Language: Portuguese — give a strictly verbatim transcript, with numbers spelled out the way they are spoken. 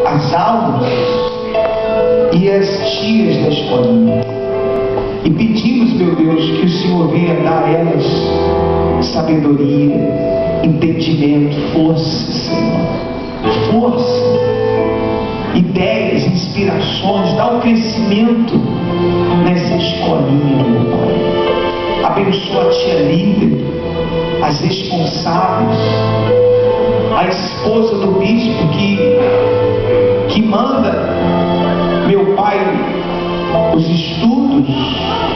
as almas e as tias da escolinha. E pedimos, meu Deus, que o Senhor venha dar a elas sabedoria, entendimento, força, Senhor. Força, ideias, inspirações, dá um crescimento nessa escolinha, meu Pai. Abençoa a tia líder, as responsáveis, a esposa do bispo que, que manda, meu Pai, os estudos,